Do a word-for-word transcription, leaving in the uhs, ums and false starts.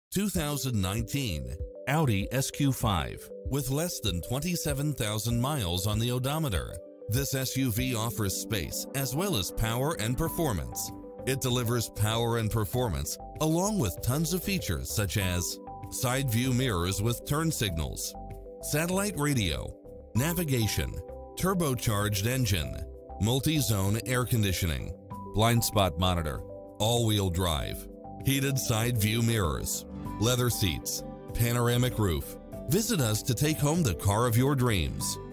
two thousand nineteen Audi S Q five. With less than twenty-seven thousand miles on the odometer, this S U V offers space as well as power and performance. It delivers power and performance along with tons of features such as side view mirrors with turn signals, satellite radio, navigation, turbocharged engine, multi-zone air conditioning, blind spot monitor, all-wheel drive, heated side view mirrors, leather seats, panoramic roof. Visit us to take home the car of your dreams.